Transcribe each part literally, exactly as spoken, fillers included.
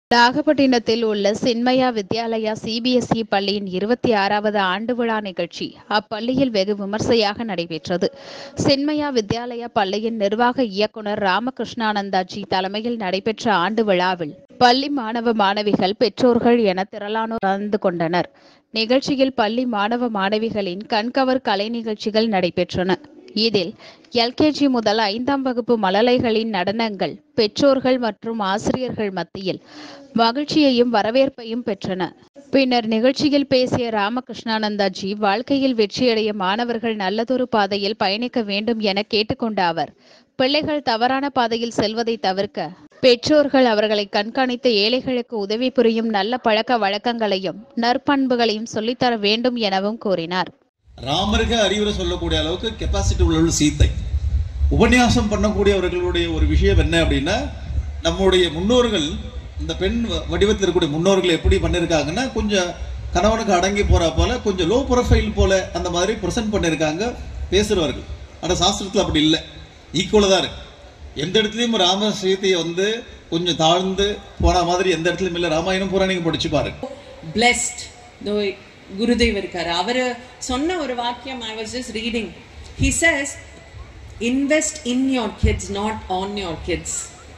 நாகப்பட்டினத்தில் உள்ள சின்மயா வித்யாலயா சிபிஎஸ்இ பள்ளியின் இருபத்தி ஆறாவது ஆண்டு விழா நிகழ்ச்சி அப்பள்ளியில் வெகு விமர்சையாக நடைபெற்றது. சின்மயா வித்யாலயா பள்ளியின் நிர்வாக இயக்குநர் ராமகிருஷ்ணானந்தாஜி தலைமையில் நடைபெற்ற ஆண்டு விழாவில் பள்ளி மாணவ மாணவிகள், பெற்றோர்கள் என திரளானோர் கலந்து கொண்டனர். நிகழ்ச்சியில் பள்ளி மாணவ மாணவிகளின் கண்கவர் கலை நிகழ்ச்சிகள் நடைபெற்றன. இதில் எல்கேஜி முதல் ஐந்தாம் வகுப்பு மழலைகளின் நடனங்கள் பெற்றோர்கள் மற்றும் ஆசிரியர்கள் மத்தியில் மகிழ்ச்சியையும் வரவேற்பையும் பெற்றன. பின்னர் நிகழ்ச்சியில் பேசிய ராமகிருஷ்ணானந்தாஜி, வாழ்க்கையில் வெற்றியடைய மாணவர்கள் நல்லதொரு பாதையில் பயணிக்க வேண்டும் என கேட்டுக்கொண்ட அவர், பிள்ளைகள் தவறான பாதையில் செல்வதை தவிர்க்க பெற்றோர்கள் அவர்களை கண்காணித்து ஏழைகளுக்கு உதவி புரியும் நல்ல பழக்க வழக்கங்களையும் நற்பண்புகளையும் சொல்லித்தர வேண்டும் எனவும் கூறினார். ராமருக்கு அறிவுரை சொல்லக்கூடிய அளவுக்கு கெப்பாசிட்டி உள்ள சீத்தை உபன்யாசம் பண்ணக்கூடியவர்களுடைய ஒரு விஷயம் என்ன அப்படின்னா, நம்முடைய முன்னோர்கள் இந்த பெண் வடிவத்தில் இருக்கக்கூடிய முன்னோர்கள் எப்படி பண்ணியிருக்காங்கன்னா, கொஞ்சம் கணவனுக்கு அடங்கி போற போல கொஞ்சம் லோ ப்ரொஃபைல் போல அந்த மாதிரி ப்ரெசென்ட் பண்ணியிருக்காங்க பேசுறவர்கள். ஆனால் சாஸ்திரத்தில் அப்படி இல்லை, ஈக்குவலாக தான் இருக்கு. எந்த இடத்துலையும் ராம சீதையை வந்து கொஞ்சம் தாழ்ந்து போன மாதிரி எந்த இடத்துலையும் இல்லை. ராமாயணம் பூரா நீங்க படிச்சு பாருங்க. Blessed குருதேவ் இருக்காரு, அவரு சொன்ன ஒரு வாக்கியம் I was just reading. He says, invest in your kids, not on your kids.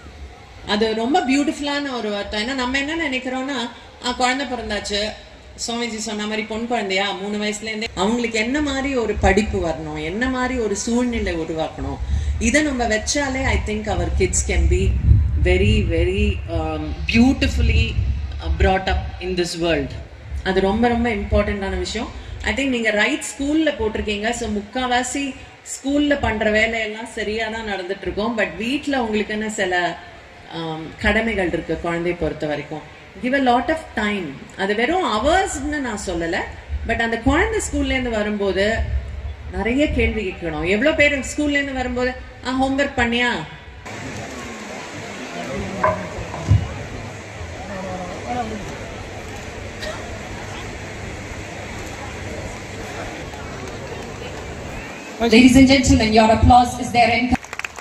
அது ரொம்ப பியூட்டிஃபுல்லான ஒரு வார்த்தை. ஏன்னா நம்ம என்ன நினைக்கிறோம்னா, குழந்தை பிறந்தாச்சு, சுவாமிஜி சொன்ன மாதிரி பொன் குழந்தையா மூணு வயசுல இருந்தே அவங்களுக்கு என்ன மாதிரி ஒரு படிப்பு வரணும், என்ன மாதிரி ஒரு சூழ்நிலை உருவாக்கணும், இதை நம்ம வச்சாலே I think our kids can be very very beautifully brought up in this world. அது ரொம்ப ரொம்ப இம்பார்ட்டன்டான விஷயம். ஐ திங்க் நீங்க ரைட் ஸ்கூல்ல போட்டிருக்கீங்க. ஸோ முக்காவாசி ஸ்கூல்ல பண்ற வேலையெல்லாம் சரியா தான் நடந்துட்டு இருக்கோம். பட் வீட்டில் உங்களுக்குன்னு சில கடமைகள் இருக்கு குழந்தைய பொறுத்த வரைக்கும். Give a lot of time. அது வெறும் அவர்ஸ்ன்னு நான் சொல்லலை, பட் அந்த குழந்தை ஸ்கூல்ல இருந்து வரும்போது நிறைய கேள்வி கேட்கணும். எவ்வளோ பேர் ஸ்கூல்ல இருந்து வரும்போது ஆ ஹோம்ஒர்க் பண்ணியா, Ladies and gentlemen, your applause is there in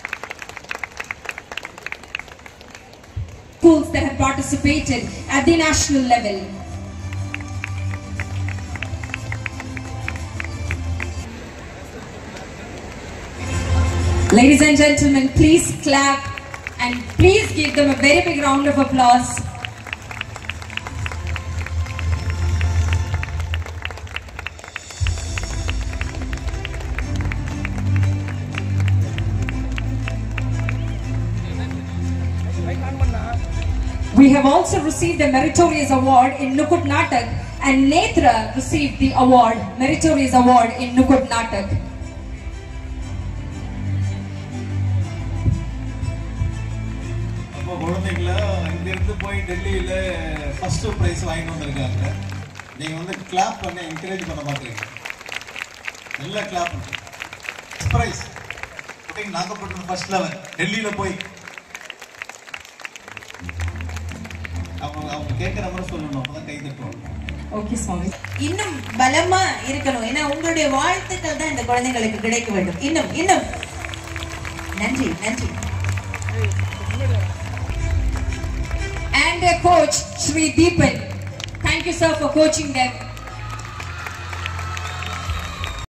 schools that have participated at the national level. Ladies and gentlemen, please clap and please give them a very big round of applause. We have also received a meritorious award in Nukut Natak, and Netra received the award, meritorious award in Nukut Natak. அப்போ குழந்தைங்கள இங்கிருந்து போய் டெல்லியில் first prize வாங்கிட்டு வந்திருக்காங்க. நீங்கள் வந்து clap பண்ணி என்கரேஜ் பண்ண பார்க்குறீங்க. நல்லா கிளாப் பண்ணுங்க. ப்ரைஸ் நாகப்பட்டினம் ஃபர்ஸ்ட் லெவல் டெல்லியில் போய் அவங்க கேட்கிற மாதிரி சொல்லணும், அப்பதான் கை தட்டுவாங்க. ஓகே சுவாமி, இன்னும் பலமா இருக்கணும். ஏன்னா உங்களுடைய வாழ்த்துக்கள் தான் இந்த குழந்தைகளுக்கு கிடைக்க வேண்டும். இன்னும் இன்னும் நன்றி நன்றி. And their coach Shri Deepan, thank you sir for coaching them.